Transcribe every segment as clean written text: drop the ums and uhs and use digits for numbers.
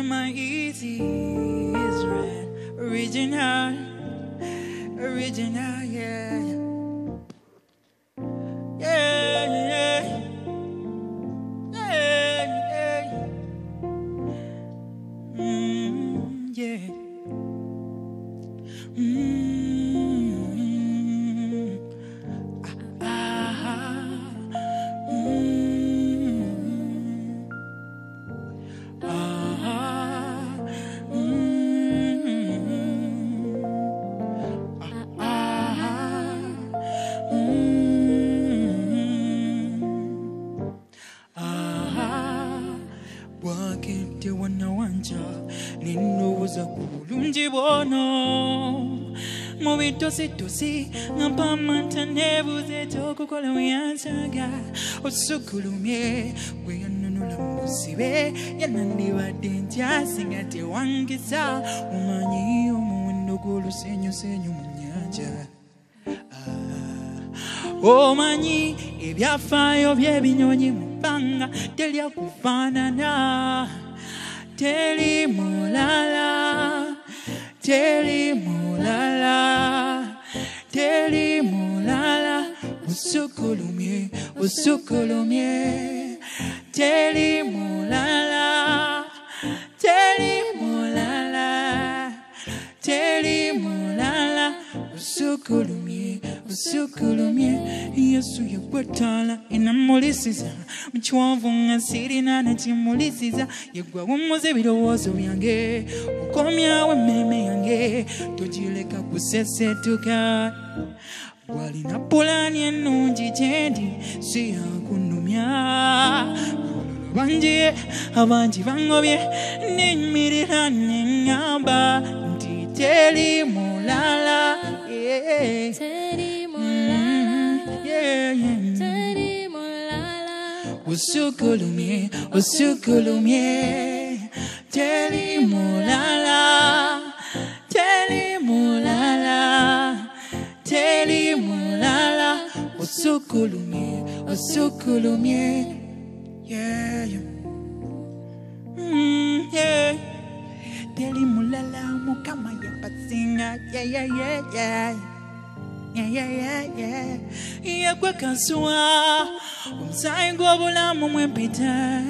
my easy is red. Original, original, yeah. Yeah, yeah. Yeah, yeah. Yeah. Wakete wanawanja ninowuza kulungi bono mubitositosi ngapamanta nebuze tokukola muyansaga osukulumye weyanunula musibe yanandibadde ntyasinga tewangisa umanyi omuwendo gw'olusenyu mu nnyanja omanyi ebyafaayo by'ebinyonyi mu bbanga telya kufaanana teri mulala teri mulala teri mulala usukulumye usukulumye teri mulala teri mulala teri mulala usukulumye usukulumye Yesu yekwetala enamulisiza mukiwanvu nga sirina nakimulisiza yegwa wumuze ebirowoozo byange okomyawo emmeme yange togireka kusesetuka walina pulaani ennungi gyendi siyakunumya bangi abangi bangobye nimmirira neŋŋamba nti teri mulala usukulumye usukulumye teri mulala teri mulala teri mulala usukulumye usukulumye yeah yeah teri mulala mukama yapasinga yeah yeah yeah yeah yeah, yeah, yeah, yeah. Yegwe kaswa omusayi gw'obulamu mwempita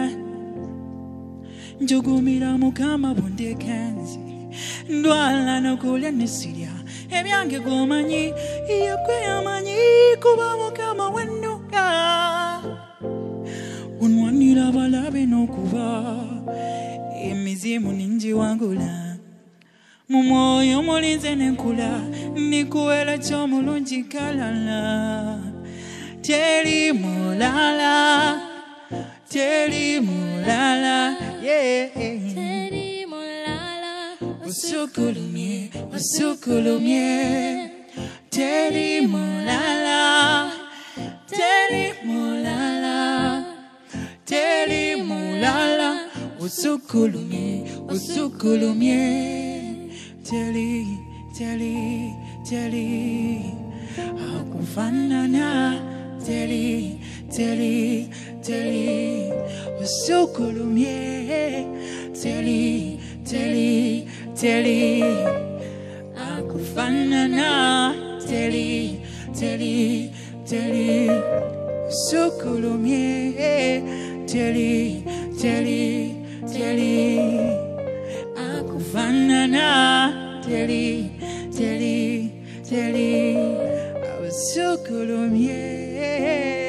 njugumira mukama bundekenzi ndwala nokulya nesirya ebyange gomanyi yegwe yamanyi kuba mukama wennuka unwanira abalabe n'okuba emizimu ningiwangula mumwoyo mulinze nenkula nikuwera ky'omulungi kalala teri mulala teri mulala yeah teri mulala usukulumye usukulumye teri mulala teri mulala teri mulala usukulumye usukulumye Teri, teri, teri, akufanana. Teri, teri, teri, usukulumye. Teri, teri, teri, akufanana. Teri, teri, teri, usukulumye. Teri, teri, teri, akufanana. Teri, teri, teri, usukulumye.